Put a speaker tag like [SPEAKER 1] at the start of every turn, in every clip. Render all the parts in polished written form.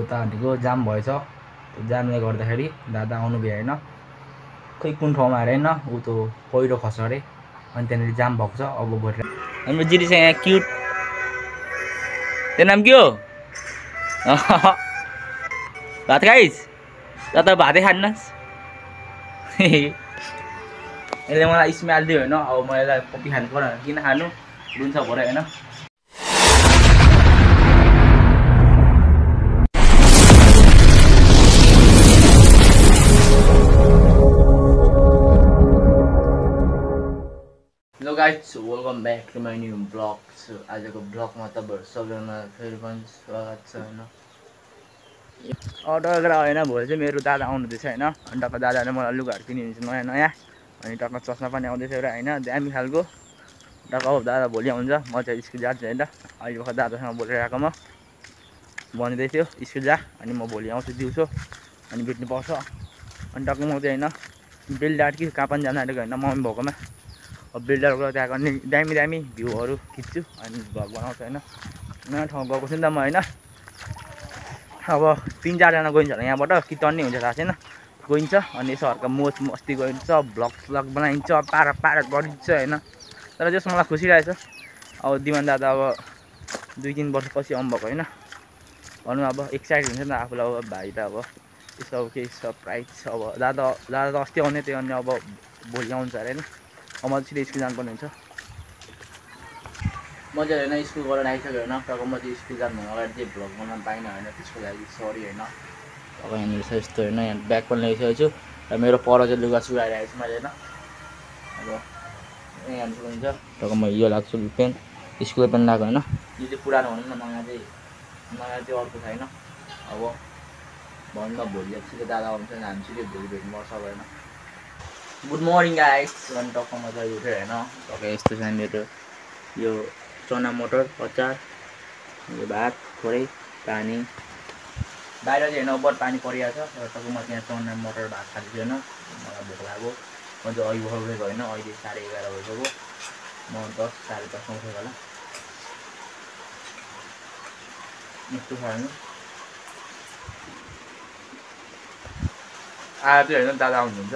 [SPEAKER 1] उता हटीको जाम भएछ। त्यो जामले गर्दाखेरि दादा आउनु भ्याएन। खै कुन ठाउँमा अरे हैन उ त्यो पहिरो खस्यो अरे अनि त्यहाँनिर जाम भएको छ। अब भोलि हाम्रो जिरीसँग यहाँ क्युट त्यो नाम के हो? भात खाइस् त भातै खान्नस्। यसले मलाई स्मेल दियो होइन। अब म यसलाई पप्पी खानु पर्यो किन खानु रुन्छ भरे होइन। Hello guys welcome back to my new blog. आजको ब्लगमा तपाईँहरू सबैजना फेरि पनि स्वागत छ होइन। अटोग्रा होइन भोलि चाहिँ मेरो दादा आउनुहुँदैछ होइन। अनि टक्क दादाले मलाई लुगाहरू किनिदिन्छ नयाँ नयाँ। अनि टक्क चस्मा पनि आउँदैछ एउटा होइन दामी खालको। टक्क अब दादा भोलि आउँछ। म चाहिँ स्कुल जान्छु होइन। अहिले भर्खर दादासँग बोलिरहेको म भन्दै थियो स्कुल जा अनि म भोलि आउँछु दिउँसो अनि भेट्नु पर्छ। अनि टक्क म चाहिँ होइन बेलडाट कि कहाँ पनि जान आँटेको होइन मम्मी भएकोमा। अब बिल्डरको त्यहाँको दामी दामी भ्यूहरू खिच्छु अनि भ्लग बनाउँछु होइन। नयाँ ठाउँ गएको छु नि त म होइन। अब 3-4जना गइन्छ होला यहाँबाट कि टन्नै हुन्छ थाहा छैन गइन्छ। अनि यसो हल्का मोज मस्ती गरिन्छ भ्लग बनाइन्छ पारा गरिन्छ होइन। तर जस मलाई खुसी लागेको छ। अब दिवान दादा अब 2-3 वर्षपछि आउनुभएको होइन। भनौँ अब एक्साइटेड हुन्छ नि त आफूलाई। अब भाइ त अब यसो अब केही सरप्राइज अब दादा त अस्ति आउने थियो अनि अब भोलि आउँछ अरे होइन। अब म चाहिँ स्कुल जानुपर्ने हुन्छ। म चाहिँ होइन स्कुल गरेर आइसक्यो होइन। तर म चाहिँ स्कुल जानुभन्दा अगाडि चाहिँ भ्लग बनाउन पाइनँ होइन। त्यसको लागि सरी होइन। अब यहाँनिर छ यस्तो होइन। यहाँ ब्याग पनि ल्याइसकेको छु र मेरो पर चाहिँ लुगा सुकाइरहेको छु मैले होइन। अब यहाँ हुन्छ तर म यो लाग्छु पेन स्कुल पेन लगाएको होइन। यो चाहिँ पुरानो भनौँ न नयाँ चाहिँ अर्को छैन। अब भनौँ न भोलि सिधै दादा आउँछ हामी सिधै भोलि भेट्नुपर्छ अब होइन। Good morning guys. अनि टक्कमा चाहिँ उठ्यो होइन। टक्क यस्तो छ मेरो यो चना मटर अचार यो भात थोरै पानी बाहिर चाहिँ होइन ओभर पानी परिरहेको छ। र टक्क म त्यहाँ चना मटर भात खाँदैछु होइन। मलाई भोक लाग्यो। म चाहिँ अहिले उठेको होइन। अहिले 11:30 भइसक्यो। म 10 साढे 10 उठेको होला यस्तो छ होइन। आएर चाहिँ होइन दादा आउनुहुन्छ।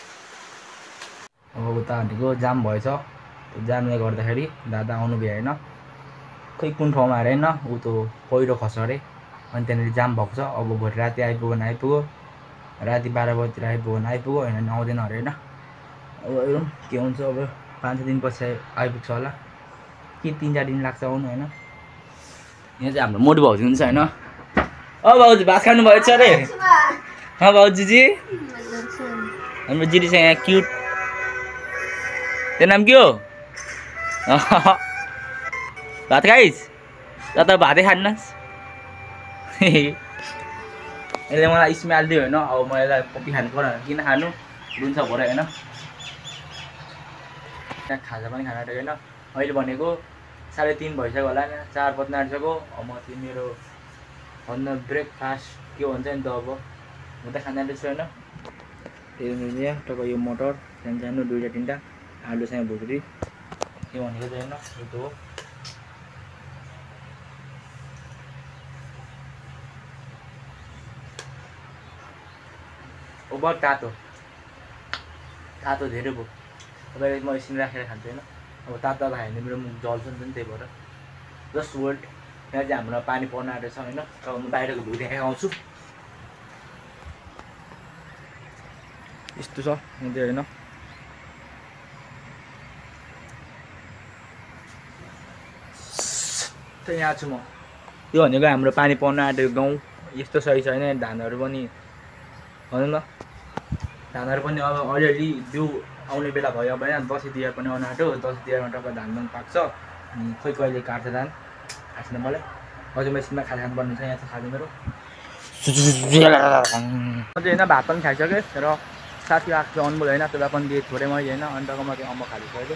[SPEAKER 1] अब उता हटीको जाम भएछ। त्यो जामले गर्दाखेरि दादा आउनु भ्याएन। खै कुन ठाउँमा अरे हैन उ त्यो पहिरो खस्यो अरे अनि त्यहाँनिर जाम भएको छ। अब भोलि राति आइपुग्यो राति 12 बजीतिर आइपुग्यो होइन आउँदैन अरे होइन। अब हेरौँ के हुन्छ। अब 5-6 दिनपछि आइपुग्छ होला कि 3-4 दिन लाग्छ आउनु होइन। यहाँ चाहिँ हाम्रो मोटु भाउजू हुन्छ होइन। भाउजू भात खानु भएछ अरे? भाउजूजी हाम्रो जिरीसँग यहाँ क्युट त्यो नाम के हो? भात खाइस् त भातै खान्नस्। यसले मलाई स्मेल दियो होइन। अब म यसलाई पप्पी खानु पर्यो किन खानु रुन्छ भरे होइन। त्यहाँ खाजा पनि खान आँटेको होइन। अहिले भनेको 3:30 भइसक्यो होला 4 बज्न आँटिसक्यो। अब म चाहिँ मेरो भन्न ब्रेकफास्ट के भन्छ नि त अब म त खान आँटेको छु होइन। त्यही टक्क यो मटर सानो 2-3टा आलुसँग भुक्री के भनेको चाहिँ होइन त्यो हो। ओभर तातो धेरै भयो। तपाईँले म एकछिन राखेर खान्छु होइन। अब तातो खायो भने मेरो मुख जल्छ नि त त्यही भएर जस्ट वेट। यहाँ चाहिँ हाम्रो पानी पर्न आँटेको छ होइन। अब म बाहिरको भ्यू देखाइ आउँछु। यस्तो छ यहाँ चाहिँ होइन। यहाँ छु म। यो भनेको हाम्रो पानी पर्न आँटेको गाउँ यस्तो सही छ होइन। धानहरू पनि भनौँ न धानहरू पनि अब अलिअलि बिउ आउने बेला भयो। अब होइन दसैँ तिहार पनि आउनु आँट्यो। दसैँ तिहारमा टक्क धान पनि पाक्छ। खोइ कहिले काट्छ धान थाहा छैन मलाई। अझै मेसिनमा खाजा खानुपर्ने छ। यहाँ छ खाजा मेरो। म चाहिँ होइन भात पनि खाइसकेँ र साथी आएको थियो अनमोल होइन। त्यसलाई पनि दिएँ थोरै मैले होइन। अनि टक्क म चाहिँ अम्बक खाइसकेको।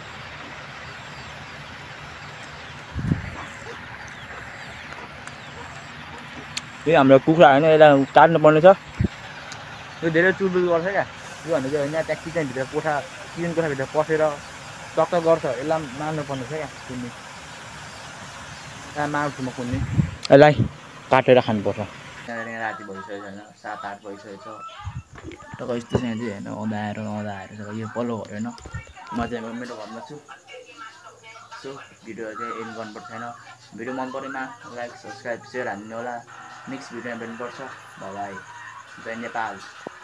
[SPEAKER 1] यो हाम्रो कुखुरा होइन यसलाई काट्नु पर्ने छ। यो धेरै चुलबुल गर्छ क्या। यो भनेको होइन त्यहाँ किचनभित्र किचन कोठाभित्र पसेर टक्क गर्छ। यसलाई मार्नु पर्ने छ क्या कुन्नी। त्यहाँ मार्छु म कुन्नी। यसलाई काटेर खानुपर्छ। यहाँ राति भइसकेको छैन 7-8 भइसकेको छ टक्क यस्तो चाहिँ होइन आउँदा आएर छ यो पल्लो घर होइन म चाहिँ मेरो घरमा छु सो भिडियो चाहिँ एन्ड गर्नुपर्छ होइन भिडियो मन परेमा लाइक सब्सक्राइब सेयर हान्नु होला नेक्स्ट भिडियोमा भेट्नुपर्छ बाई बाई जय नेपाल।